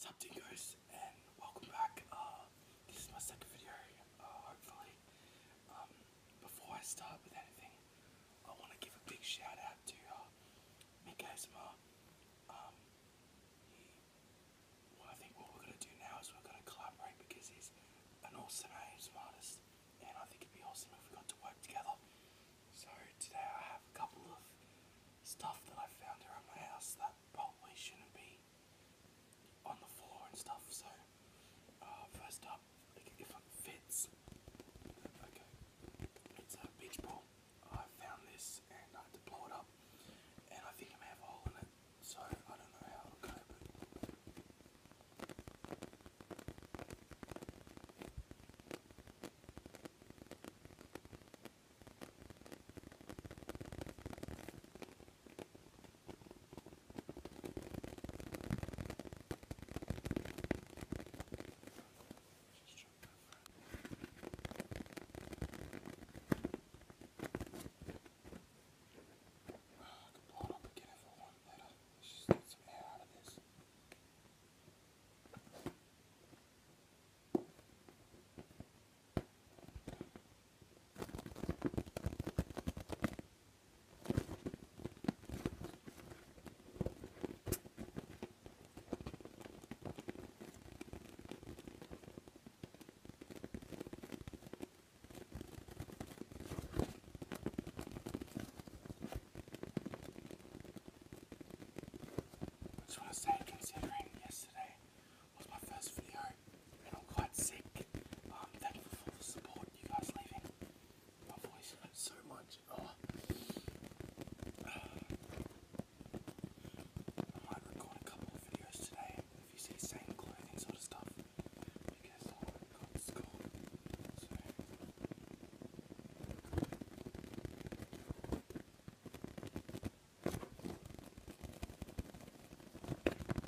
Sup dingoes, and welcome back. This is my second video, hopefully. Before I start with anything, I want to give a big shout out to dingoasmr. I think what we're going to do now is we're going to collaborate because he's an awesome ASMR artist, and I think it'd be awesome if we got to work together. So today I have a couple of stuff that I found around my house that probably shouldn't be on the floor and stuff. So first up, if it fits, okay, it's a beach ball. I found this and I had to blow it up, and I think it may have a hole in it, so I don't know how it'll go, but I just want to say, considering yesterday was my first video and I'm quite sick, I'm thankful for the support you guys leaving. My voice hurts so much. I might record a couple of videos today if you see same clothing sort of stuff, because I want to go to school. So